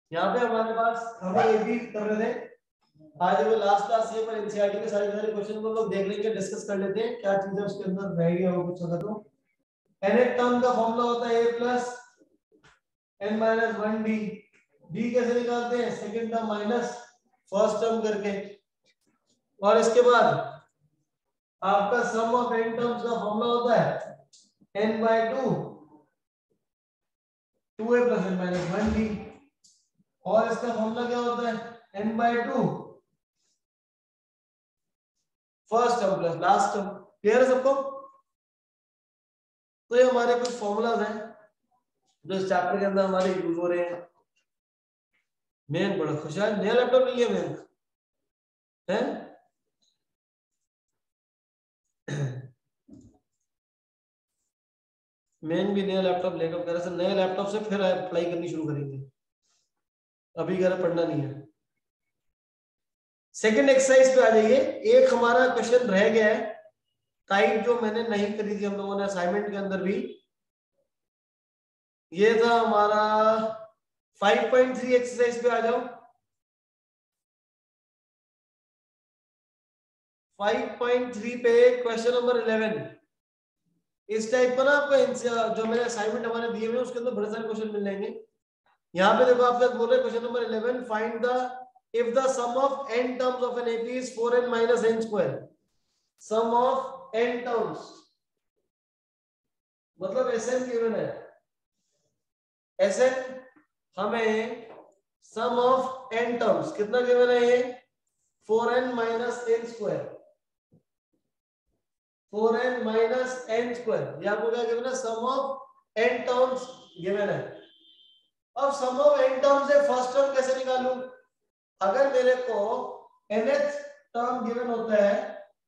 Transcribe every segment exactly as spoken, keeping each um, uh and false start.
यहाँ पे हमारे पास हमें ये भी कर रहे थे आज वो लास्ट क्लास ये पर एनसीईआरटी के सारे सारे क्वेश्चन को लोग देख लेंगे, डिस्कस कर लेते हैं क्या चीजें उसके अंदर रह गया हो कुछ होगा तो। nth टर्म का फॉर्मूला होता है a plus n minus one d. D कैसे निकालते हैं? Second term minus first term करके। और इसके बाद आपका सम ऑफ n टर्म्स का फॉर्मूला होता है n by two two a plus n minus one d. और इसका फॉर्मूला क्या होता है? n by two first term plus last term. Clear है सबको? तो ये हमारे कुछ फॉर्मूलाज हैं जो इस चैप्टर के अंदर हमारे यूज हो रहे हैं। मेन बड़ा खुश है, नया लैपटॉप नहीं है मेन है। मेन भी नया लैपटॉप लेकर कह रहे नए लैपटॉप से फिर पढ़ाई करनी शुरू करेंगे, अभी कह रहे पढ़ना नहीं है। सेकंड एक्सरसाइज पे आ जाइए। एक हमारा क्वेश्चन रह गया है टाइप जो मैंने नहीं करी थी हम लोगों ने असाइनमेंट के अंदर भी। ये था हमारा फाइव पॉइंट थ्री एक्सरसाइज पे आ जाओ। फाइव पॉइंट थ्री पे क्वेश्चन नंबर इलेवन। इस टाइप का ना आपको जो मैंने असाइनमेंट हमारे दिए हुए उसके अंदर बड़े सारे क्वेश्चन मिल जाएंगे। यहाँ पे देखो आपके बोल रहे question number eleven, find the if the sum of n terms of an AP is four n minus n square। Sum of n terms मतलब Sn गिवन है। Sn हमें सम ऑफ n टर्म्स कितना given है? ये four n minus n square। Four n minus n square ये आपको क्या given है? Sum of n terms given है। अब सम ऑफ n टर्म्स से फर्स्ट टर्म कैसे निकालूं? अगर मेरे को nth टर्म गिवन होता है,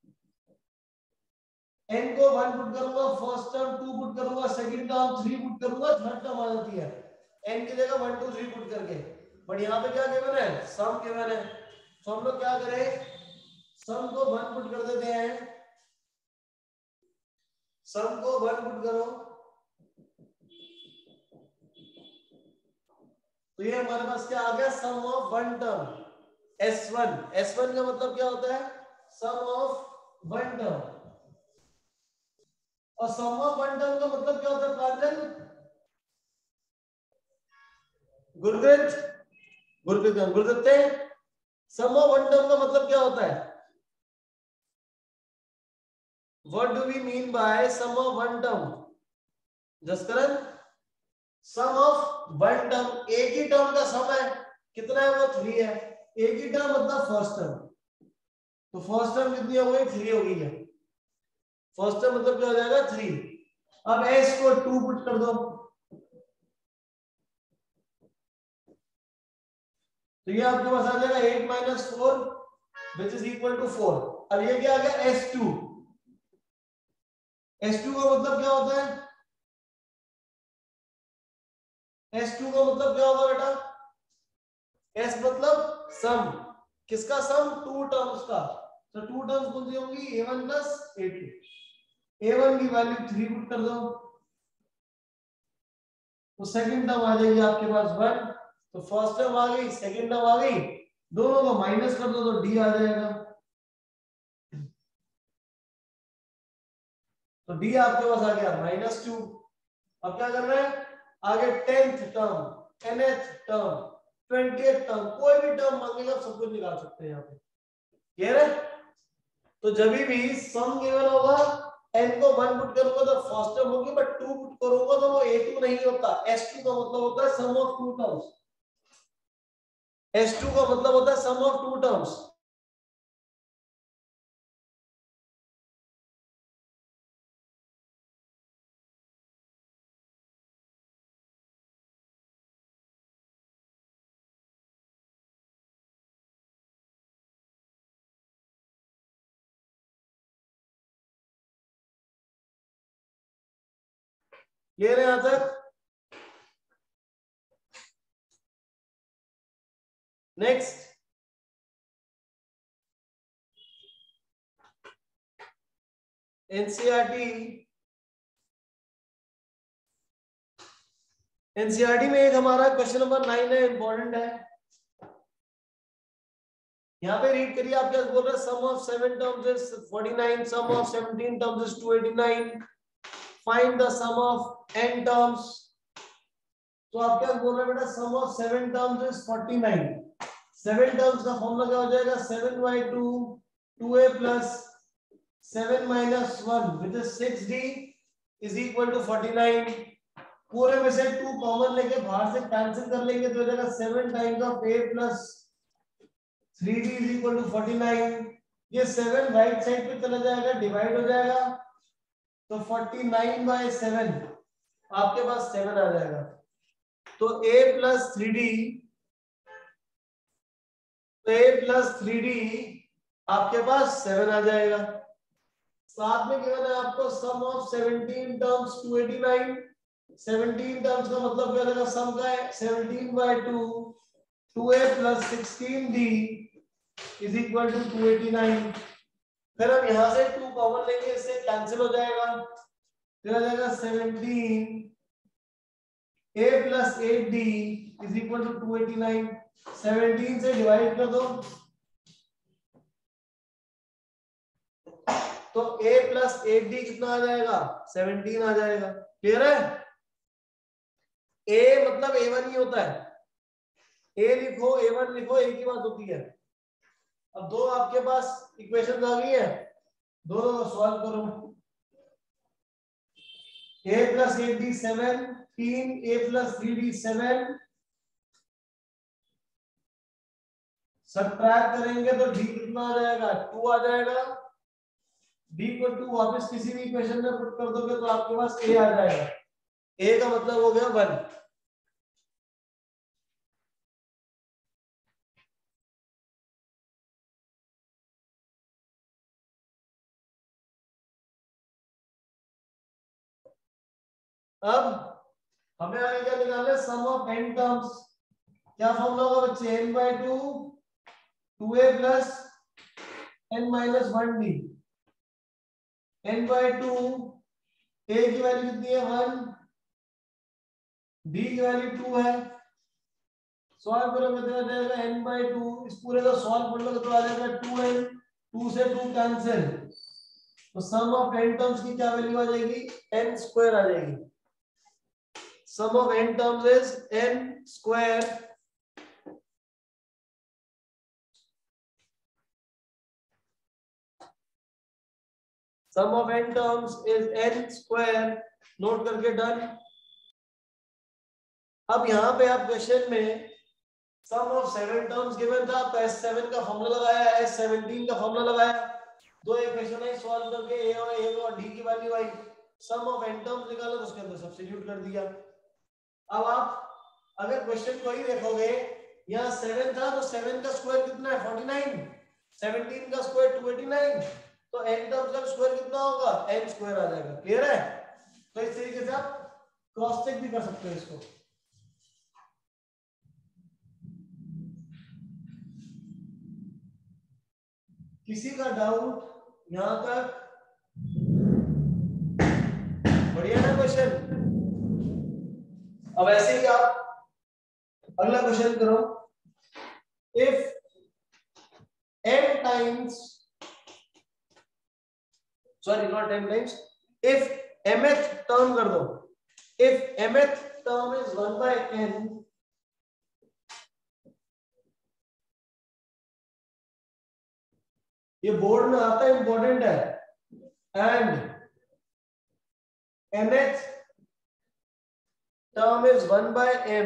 n को वन पुट करूंगा, फर्स्ट टर्म टू पुट करूंगा, सेकंड टर्म थ्री पुट करूंगा, थर्ड टर्म आ जाती है n की जगह वन टू थ्री पुट करके। बट यहाँ पे क्या गिवन है? सम गिवन है। तो हम लोग क्या करें? सम को वन पुट कर देते हैं। सम को वन पुट करो तो ये हमारे पास क्या आ गया? Sum of one term S one. S one का मतलब क्या होता है? Sum of one term. और सम ऑफ वन टर्म का मतलब क्या होता है Pranjal? Gurudutt Gurudutt Gurudutt sum of one term का मतलब क्या होता है? What do we mean by sum of one term? Jaskaran sum of one term, एक ही टर्म का सम है, कितना है? वो थ्री है। एक ही टर्म मतलब फर्स्ट टर्म, तो फर्स्ट टर्म कितनी हो गई? थ्री हो गई है। फर्स्ट टर्म मतलब क्या हो जाएगा? थ्री। अब एस को टू पुट कर दो तो ये आपके पास आ जाएगा eight minus four which is equal to four. अब ये क्या आ गया? S to. एस टू का मतलब क्या होता है? एस टू का मतलब क्या होगा बेटा? एस मतलब सम। किसका सम? टू टर्म्स का। तो टू टर्म्स कौन सी होंगी? A one plus a two. A one की वैल्यू थ्री पुट कर दो तो सेकंड टर्म आ जाएगी आपके पास वन। तो फर्स्ट टर्म आ गई, सेकंड टर्म आ गई, दोनों को माइनस कर दो तो डी आ जाएगा। तो डी आपके पास आ गया माइनस टू। अब क्या कर रहे हैं आगे? Tenth term, tenth term, twentieth term, कोई भी टर्म मांगेगा सब कुछ निकाल सकते हैं यहाँ पे। क्लियर है? तो जब भी सम गिवन होगा n को वन पुट करूंगा तो फर्स्ट टर्म होगी, बट टू पुट करूंगा तो वो ए टू नहीं होता। एस टू का मतलब होता है sum of two terms. S two का मतलब होता है sum of two terms. Clear है यहां तक? नेक्स्ट एनसीईआरटी एनसीईआरटी में एक हमारा क्वेश्चन नंबर नाइन है, इंपॉर्टेंट है। यहाँ पे रीड करिए, आप क्या बोल रहे हैं, sum of seven terms is forty nine, sum of seventeen terms is two eighty nine, find the sum of n terms. तो आप क्या बोल रहे हैं बेटा, sum of seven terms is forty nine. Seven terms का फॉर्मूला क्या हो जाएगा, seven by two, two a plus seven minus one which is six d is equal to forty nine. पूरे में से टू कॉमन लेके बाहर से कैंसिल कर लेंगे तो हो जाएगा seven times of a plus three d is equal to forty nine. ये सेवन राइट साइड पे चला जाएगा, डिवाइड हो जाएगा, तो फोर्टी नाइन बाय सेवन आपके पास सेवन आ जाएगा। तो a प्लस थ्री डी, तो a प्लस थ्री डी आपके पास सेवन आ जाएगा। साथ में गिवन है आपको sum of seventeen terms two eighty nine. Seventeen terms का मतलब क्या रहेगा, सम का है seventeen by two, two a plus sixteen d is equal to two eighty nine. फिर हम यहां से टू कॉमन लेंगे, इससे कैंसिल हो जाएगा, फिर आ जाएगा seventeen a plus eight d is equal to two eighty nine. Seventeen से डिवाइड कर दो तो a प्लस एट डी कितना आ जाएगा, सेवनटीन आ जाएगा। क्लियर है? a मतलब ए वन ही होता है, a लिखो ए वन लिखो, एक ही बात होती है। अब दो आपके पास इक्वेशन आ गई है, दोनों को सॉल्व करो। a plus eight d seven, तीन a plus three d seven, subtract करेंगे तो d कितना आ जाएगा, टू आ जाएगा। d को टू वापस किसी भी इक्वेशन में पुट कर दोगे तो आपके पास a आ जाएगा। a का मतलब हो गया वन। अब हमें आगे क्या निकालना है, सम ऑफ n टर्म्स। क्या फॉर्मूला होगा बच्चे, n by two, two a plus n minus one d. n by two, a की वैल्यू कितनी है, वन, d की वैल्यू टू है। सॉल्व करोगे तो आ जाएगा n बाय टू, इस पूरे का सॉल्व कर लोगे तो आ जाएगा टू n, टू से टू कैंसिल, तो सम ऑफ n टर्म्स की क्या वैल्यू आ जाएगी, n स्क्वायर आ जाएगी। Sum of n terms is n square. Sum of n terms is n square. Note करके डन। अब यहां पे आप क्वेश्चन में sum of seven terms given था, तो एस सेवन का फॉर्मूला लगाया, एस सेवनटीन का फॉर्मूला लगाया, दो इक्वेशन है सॉल्व करके a और a और d की वैल्यू आई, सम ऑफ n टर्म्स निकाला तो उसके अंदर सब्स्टिट्यूट कर दिया। अब आप अगर क्वेश्चन को ही देखोगे, यहाँ सेवन था तो सेवन का स्क्वायर कितना है, फोर्टी नाइन, सेवनटीन का स्क्वायर टू एटी नाइन, तो n टर्म्स का स्क्वायर कितना होगा, n स्क्वायर आ जाएगा। क्लियर है? तो इस तरीके से आप क्रॉस चेक भी कर सकते हो इसको। किसी का डाउट यहां तक? बढ़िया ना क्वेश्चन। अब ऐसे ही आप अगला क्वेश्चन करो। If n times, sorry not n times, if mth term कर दो, if mth term is one by n, ये बोर्ड में आता है, इंपॉर्टेंट है, and nth term is one by m,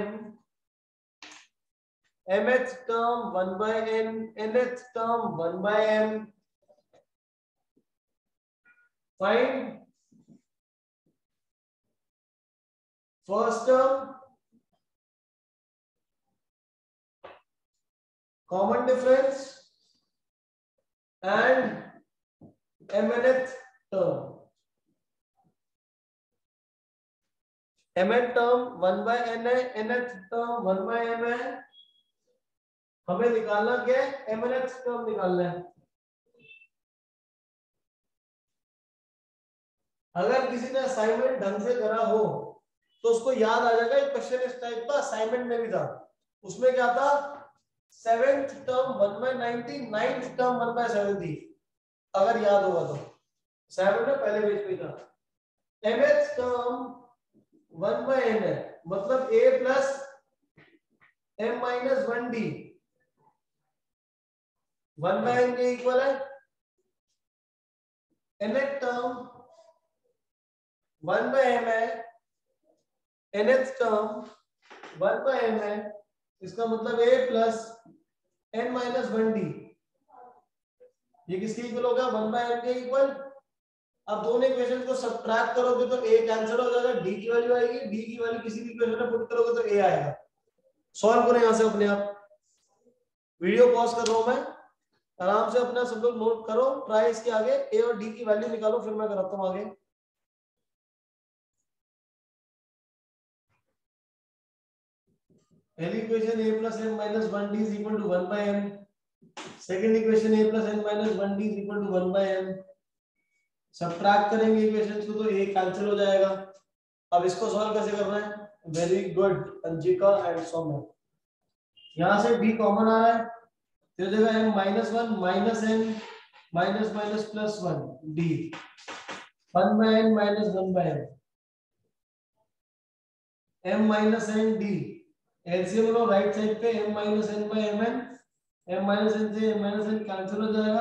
mth term one by n, nth term one by m, find first term, common difference and mnth term। mth term one by n है, nth term one by m है, हमें निकालना क्या है, mnth term निकालना है। अगर किसी ने असाइनमेंट ढंग से करा हो तो उसको याद आ जाएगा। एक क्वेश्चन इस टाइप का असाइनमेंट में भी था, उसमें क्या था, seventh term one by ninety, ninth term one by seventy, अगर याद होगा तो सेवन में पहले पेज पे था। mth term one by n है, मतलब a plus m minus one d, one by n के इक्वल है। nth term one by m है, nth term one by m है, इसका मतलब a plus n minus one d, ये किसके इक्वल होगा, वन बाय n के इक्वल। अब दोनों इक्वेशन को सब्ट्रैक्ट करोगे तो a कैंसिल हो जाएगा, d की वैल्यू आएगी, d की वैल्यू किसी भी इक्वेशन में पुट करोगे तो a आएगा। सॉल्व करो यहां से अपने आप, वीडियो पॉज कर रहा हूं मैं, आराम से अपना सब लोग नोट करो, ट्राई इसके आगे a और d की वैल्यू निकालो, फिर मैं कराता हूं आगे। पहली equation a plus m minus one d is equal to one by m, second equation a plus n minus one d is equal to one by m। Subtract करेंगे इक्वेशंस को तो a कैंसिल हो जाएगा। अब इसको solve कैसे करना है, very good Anjika and Saumya, यहां से b कॉमन आ रहा है तो जगह m minus one minus n minus minus plus one d, one by n minus one by m, m minus n d, LCM लो राइट साइड पे m minus n by mn, m minus n से m minus n cancel हो जाएगा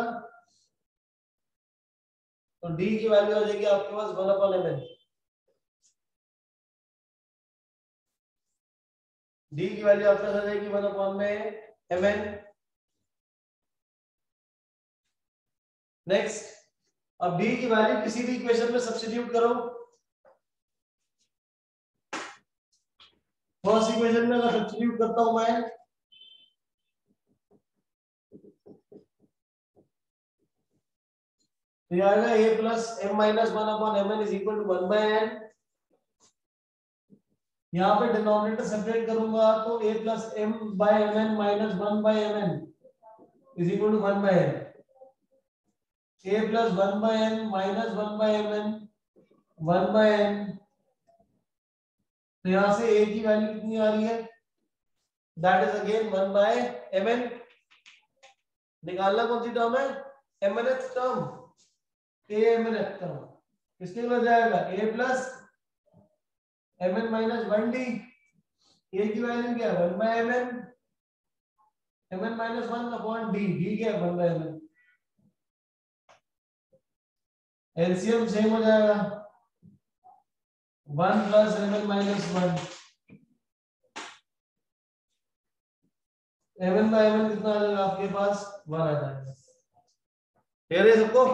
तो d की वैल्यू आ जाएगी आपके पास वन अपॉन mn, d की वैल्यू आपके पास आ जाएगी वन अपॉन में mn। नेक्स्ट, अब d की वैल्यू किसी भी इक्वेशन में सब्स्टिट्यूट करो। फर्स्ट इक्वेशन में अगर सब्स्टिट्यूट करता हूं मैं, तो यह आएगा a plus m minus one upon mn is equal to one by n। यहाँ पे डिनोमिनेटर सेपरेट करूंगा तो a plus m by mn minus one by mn is equal to one by n, a plus one by n minus one by mn one by n, तो यहाँ से a की value कितनी आ रही है, that is again one by mn। निकालना कौन सी टर्म है, mnth term, a mnth term, किसके लिए जाएगा a plus mn minus one d, a की वैल्यू क्या है one by mn, mn minus one upon d, d क्या है one by mn, LCM same हो जाएगा one plus mn minus one, mn by mn कितना आ जाएगा आपके पास, वन आ जाएगा। क्लियर है सबको,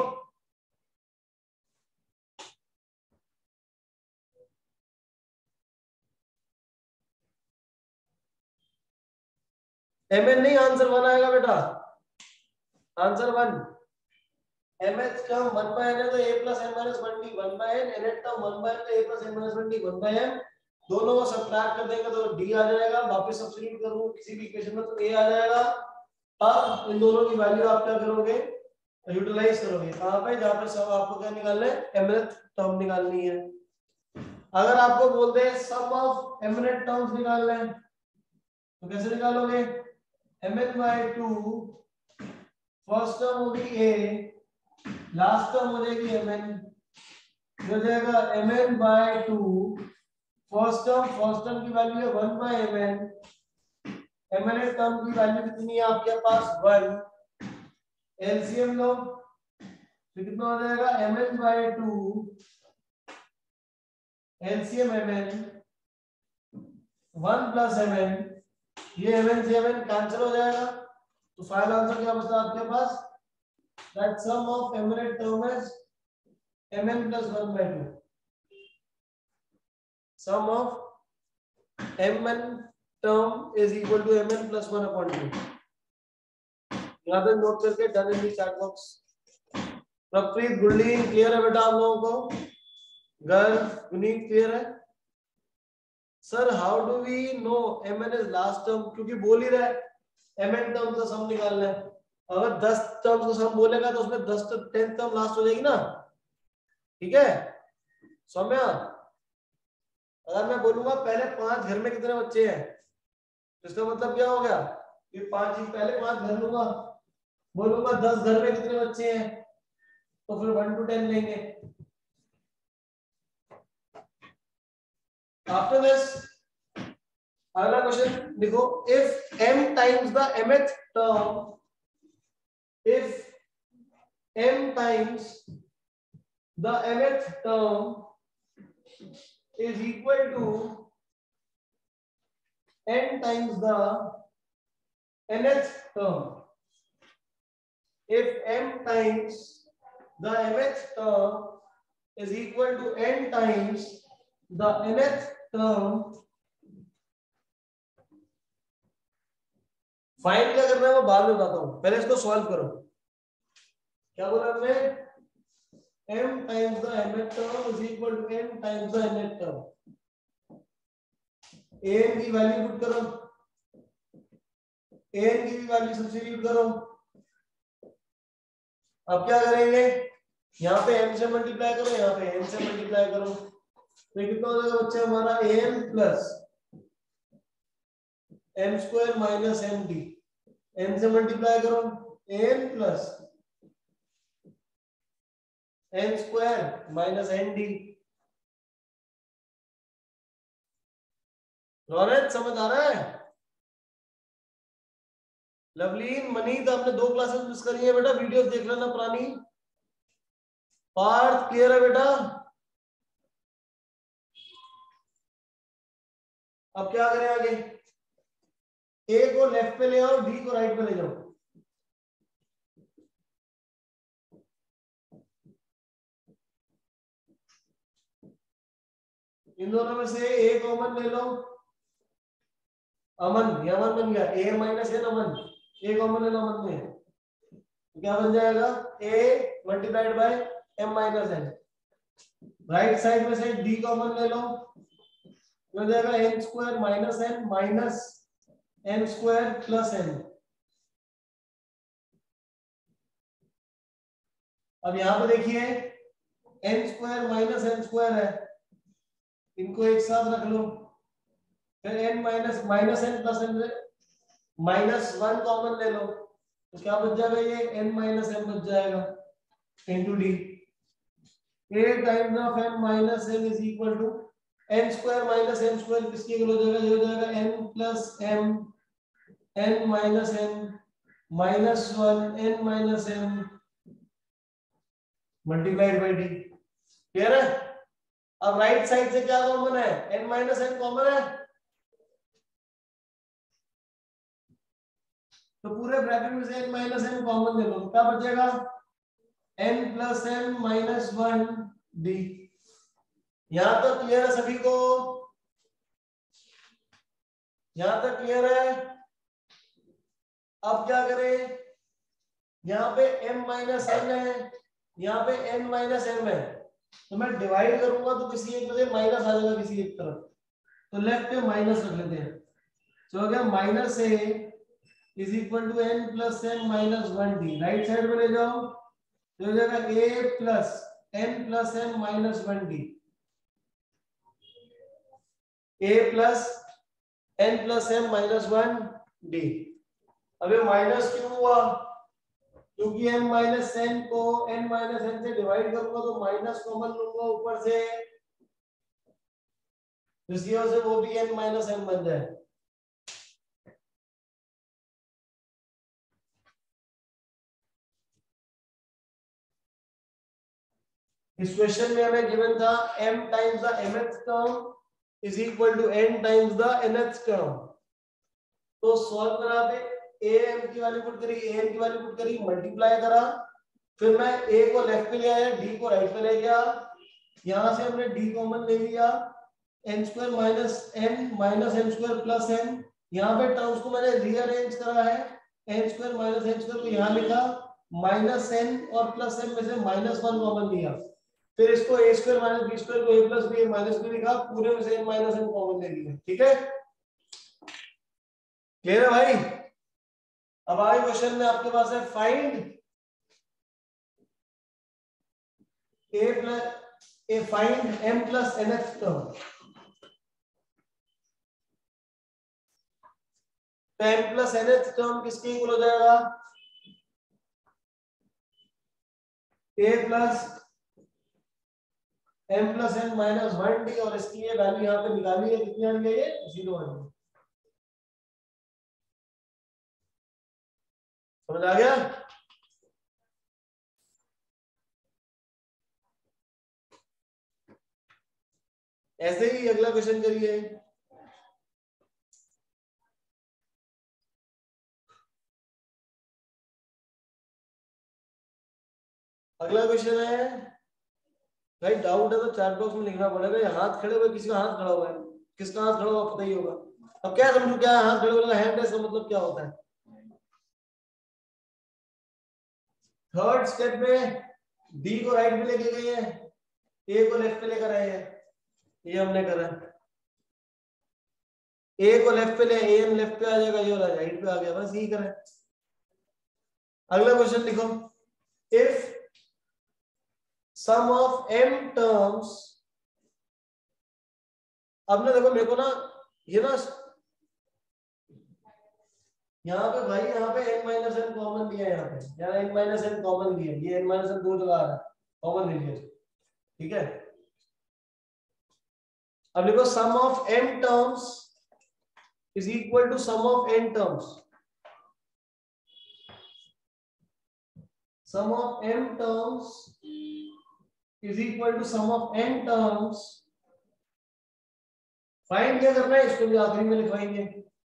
mn नहीं आंसर वन आएगा बेटा, answer one. mth term one by n है तो a plus m minus one d one by n, nth term one by n तो a plus m minus one d one by m, दोनों को subtract कर देंगे तो d आ जाएगा, वापस सब्स्टिट्यूट करूंगा किसी भी इक्वेशन में तो a आ जाएगा। अब इन दोनों की वैल्यू आप क्या करोगे, यूटिलाइज करोगे कहां पे, जहां पे सब आपको क्या निकालना है, mth टर्म निकालनी है। अगर आपको बोलते हैं सम ऑफ mth टर्म्स निकालना है तो कैसे निकालोगे, mn by two, first term होगी a, लास्ट टर्म हो जाएगी mn, हो जाएगा mn by two, first term, first term की वैल्यू है one by mn, mn term की वैल्यू कितनी है आपके पास वन, एलसीएम लो तो कितना हो जाएगा mn by two, LCM mn, one plus mn, ये mn से mn कैंसिल हो जाएगा तो फाइनल आंसर क्या बचता है आपके पास, that sum of mn term is mn plus one by two, sum of mn term is equal to mn plus one upon two. यहाँ पे नोट करके done in the chat box. प्रप्रीत गुल्ली क्लियर है बेटा आप लोगों को, गर्व पुनीत क्लियर है। Sir how do we know mn is last term, क्योंकि बोल ही रहा है mn टर्म का सम निकालना है, अगर दस टर्म्स को सम बोलेगा तो उसमें दस टेंथ टर्म लास्ट हो जाएगी ना, ठीक है सौम्या। अगर मैं बोलूंगा पहले पांच घर में कितने बच्चे हैं, तो इसका मतलब क्या हो गया, ये पांच ही पहले पांच घर लूंगा, बोलूंगा दस घर में कितने बच्चे हैं, तो फिर वन टू टेन लेंगे। आफ्टर दिस अगला क्वेश्चन देखो, if m times the mth term, if m times the mth term is equal to n times the nth term, if m times the mth term is equal to n times the nth term, find क्या करना है वो बाद में बताता हूं, पहले इसको सॉल्व करो। क्या बोला हमने, m times the mth term is equal to n times the nth term, an की वैल्यू पुट करो, an की भी वैल्यू सब्स्टिट्यूट करो। अब क्या करेंगे, यहाँ पे m से मल्टीप्लाई करो, यहाँ पे n से मल्टीप्लाई करो, तो कितना हो जाएगा बच्चा हमारा an plus m square minus m d, n से मल्टीप्लाई करो an plus n square minus n d. Ronit समझ आ रहा है? लवलीन मनीत आपने दो क्लासेस मिस करी है बेटा, वीडियोस देख लेना पुरानी। पार्थ क्लियर है बेटा? अब क्या करें आगे, ए को लेफ्ट पे ले आओ, डी को राइट पे ले जाओ। इन दोनों में से ए कॉमन ले लो, अमन, ये अमन बन गया, ए माइनस एन अमन, ए कॉमन ले लो अमन में, तो क्या बन जाएगा, a multiplied by m minus n. Right side में से डी कॉमन ले लो, हो जाएगा n square minus n minus n square plus n. अब यहां पे देखिए n square minus n square है, इनको एक साथ रख लो, फिर n minus minus n plus n minus one common ले लो, तो क्या बच जाएगा, ये n माइनस एम बच जाएगा into d. a times of n minus n is equal to n square minus m square, किसकी इक्वल हो जाएगा, ये हो जाएगा n plus m n minus m minus one n minus m multiplied by d. Clear है? अब right side से क्या कॉमन है, n माइनस n कॉमन है, तो पूरे ब्रैकेट में से n माइनस n कॉमन ले लो, क्या बचेगा, n plus m minus one d. यहां तक क्लियर है सभी को? यहां तक क्लियर है? अब क्या करें, यहाँ पे m माइनस n है, यहाँ पे n माइनस m है, तो मैं डिवाइड करूंगा तो किसी एक में से माइनस आ जाएगा किसी एक तरफ, तो लेफ्ट पे माइनस रख लेते हैं, तो हो गया minus a is equal to n plus m minus one d. Right side में ले जाओ, तो हो जाएगा a plus n plus m minus one d, a plus n plus m minus one d. अब ये माइनस क्यों हुआ, क्योंकि m माइनस एन को n माइनस एन से डिवाइड करूंगा तो माइनस कॉमन लूंगा ऊपर से, इसकी वजह से वो भी n माइनस एन बन जाए। इस क्वेश्चन में हमें गिवन था m times the mth term is equal to n times the nth term, तो सॉल्व करा पे a m की वैल्यू पुट करी, a m की वैल्यू पुट करी, मल्टीप्लाई करा, फिर मैं a को लेफ्ट पे ले आया, d को राइट पे ले गया, यहां से हमने d कॉमन ले लिया, n square minus n minus n square plus n, यहाँ पे टर्म्स को मैंने रीअरेंज करा है, n square minus n square को यहाँ लिखा, माइनस n और प्लस n में से माइनस वन कॉमन लिया, फिर इसको a square minus b square को a plus b minus b लिखा, पूरे में से n माइनस n कॉमन ले लिया। ठीक है, क्लियर है भाई? अब आगे क्वेश्चन में आपके पास है find a plus a find m plus nth term. तो m प्लस nth टर्म किसके इक्वल हो जाएगा? a plus m plus n minus one d, और इसकी ये वैल्यू यहाँ पे निकाली है, कितनी आ रही है? ये जीरो आ रही है। समझ आ गया? ऐसे ही अगला क्वेश्चन करिए। अगला क्वेश्चन है, भाई डाउट है तो चैट बॉक्स में लिखना पड़ेगा। हाथ खड़े हुए, किसी का हाथ खड़ा हुआ है, किसका हाथ खड़ा हुआ पता ही होगा। अब क्या समझू, क्या हाथ खड़े हुए हैंड रेस का मतलब क्या होता है? थर्ड स्टेप में डी को राइट में लेके गए हैं, ए को लेफ्ट पे लेकर आए हैं, ये हमने करा। ए को लेफ्ट पे ले, ए लेफ्ट पे आ जाएगा, ये राइट पे आ गया, बस यही करें। अगला क्वेश्चन लिखो, if sum of m terms, अब ना देखो मेरे को ना ये ना यहाँ पे भाई, यहाँ पे n माइनस n कॉमन दिया है, यहाँ पे यहाँ n माइनस n कॉमन दिया है, ये n माइनस n दो जगह आ रहा है, कॉमन ले लिया, ठीक है। अब देखो sum of m terms is equal to sum of n terms, sum of m terms is equal to sum of n terms. Find क्या करना है, इसको भी आखिरी में लिखवाएंगे।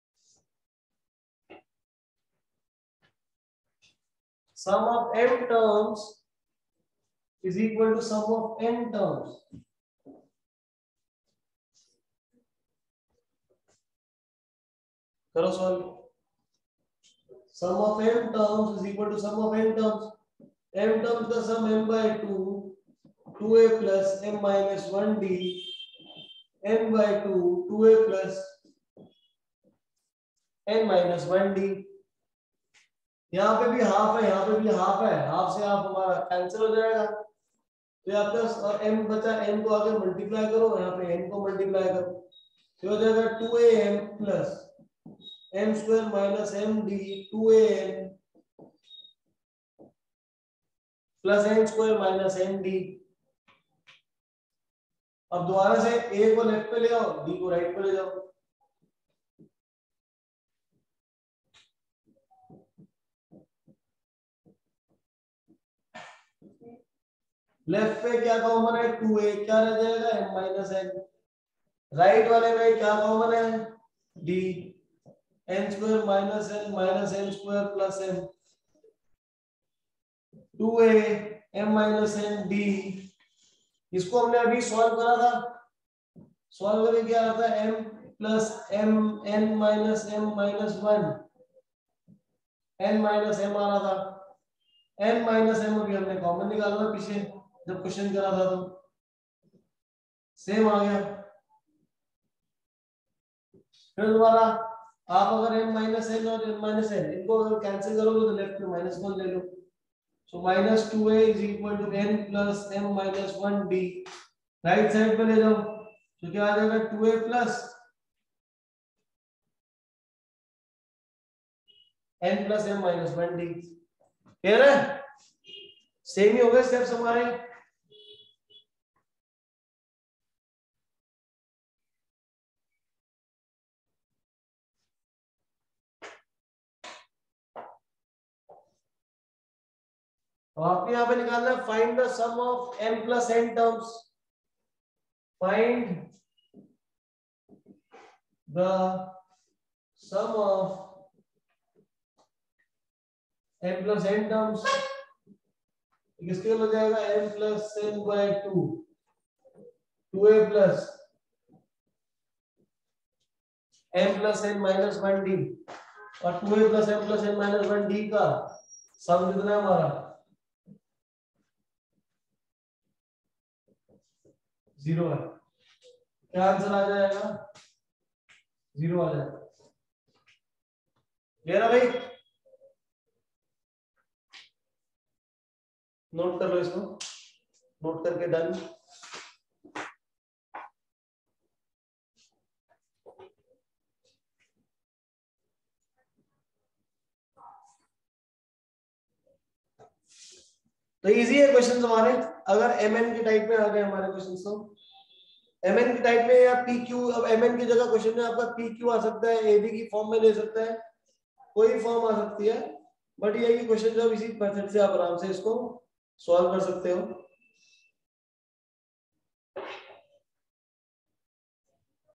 sum of m terms is equal to sum of n terms. करो solve. sum of m terms is equal to sum of n terms. m terms का sum m by two, two a plus m minus one d, n by two, two a plus n minus one d। यहाँ पे भी half है, यहाँ पे भी half है, half से हाफ हमारा कैंसिल हो जाएगा, तो यहाँ पे m बचा, n को आगे मल्टीप्लाई करो, यहाँ पे n को मल्टीप्लाई करो, तो हो जाएगा two a m plus m square minus m d, two a m plus n square minus m d. अब दोबारा से a को लेफ्ट पे ले आओ, d को राइट पे ले जाओ। लेफ्ट पे क्या कॉमन है, टू ए, क्या रह जाएगा m माइनस n। राइट वाले में क्या कॉमन है, d, n square minus n minus n square plus m, two a m minus n d। इसको हमने अभी सॉल्व करा था, सॉल्व करके क्या आता है, m plus m n minus m minus one, n minus m आ रहा था, n माइनस m अभी हमने कॉमन निकाला था पीछे जब क्वेश्चन करा था, तो सेम आ गया। फिर दोबारा आप अगर m माइनस n और m माइनस n इनको अगर कैंसिल करोगे तो लेफ्ट में माइनस वन ले लो, so minus two a is equal to n plus m minus one d। Right side पे ले जाओ तो क्या आ जाएगा, two a plus n plus m minus one d। Clear है? सेम ही हो गए स्टेप्स हमारे। तो आपको यहाँ पे निकालना है, find the sum of m plus n terms, find the sum of m plus n terms. किसके हो जाएगा, m plus n by two, two a plus m plus n minus one d, और two a plus m plus n minus one d का sum कितना है हमारा, zero है। क्या आंसर आ जाएगा, जीरो आ जाएगा। क्लियर है भाई? नोट कर लो इसको, नोट करके डन। तो इजी है क्वेश्चन हमारे। अगर एम एन के टाइप में आ गए हमारे क्वेश्चन तो एम एन के टाइप में या पी क्यू, अब एम एन की जगह क्वेश्चन में आपका पी क्यू आ सकता है, ए बी की फॉर्म में दे सकता है, कोई फॉर्म आ सकती है, बट ये कि क्वेश्चन जो इसी मेथड से आप आराम से इसको सॉल्व कर सकते हो।